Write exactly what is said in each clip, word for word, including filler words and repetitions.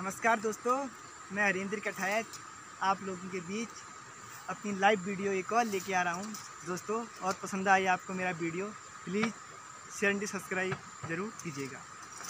नमस्कार दोस्तों, मैं हरेंद्र कठायत आप लोगों के बीच अपनी लाइव वीडियो एक और लेके आ रहा हूँ। दोस्तों, और पसंद आए आपको मेरा video, please share and subscribe ज़रूर कीजिएगा।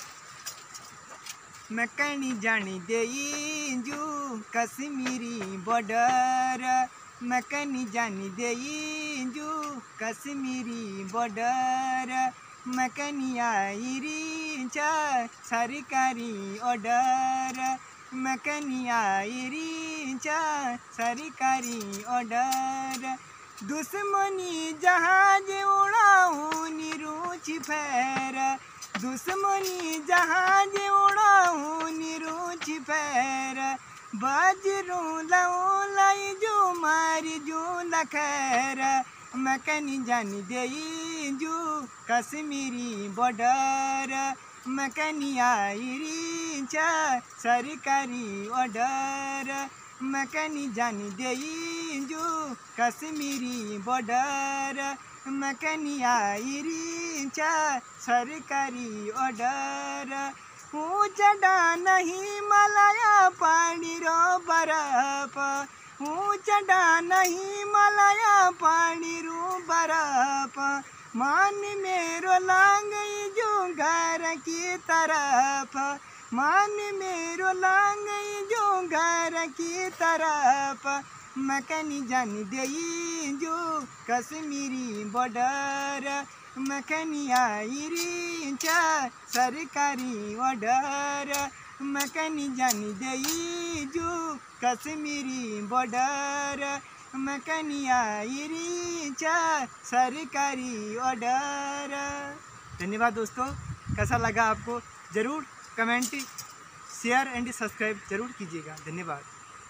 मैं कहनी जानी देई जू कश्मीरी बॉर्डर, मैं कहनी जानी देई जू कश्मीरी बॉर्डर, मैं कहनी आई रीच सरकारी ऑर्डर, मैं कहनी आई रीच सरकारी ऑर्डर, दुश्मनी जहाज उड़ाऊं निरुचि फैर, दुश्मनी जहाज उड़ाऊं निरुचि फैर, बाजरू लाऊं लाई जो मारी जो लखैर, मैं कहनी जानी देई जू कश्मीरी बॉर्डर, मैं कहनी आई रीच सरकारी ऑर्डर, मैं कहनी जानी देई जू कश्मीरी बॉर्डर, मैं कहनी आई रीच सरकारी ऑर्डर, ऊंचडा नहीं मलाया पानी रो बरफ, ऊंचडा नहीं मलाया पानी रो बरफ, मान मेरो लांग जो घर की तरफ, मान मेरो लांग जो घर की तरफ, मैं कहनी जानी देई जो कश्मीरी बॉर्डर, मैं कहनी आई रीच सरकारी ऑर्डर, मैं कहनी जानी देई जो कश्मीरी बॉर्डर, मैं कहनी आई रीच सरकारी ऑर्डर। धन्यवाद दोस्तों, कैसा लगा आपको ज़रूर कमेंट शेयर एंड सब्सक्राइब ज़रूर कीजिएगा। धन्यवाद।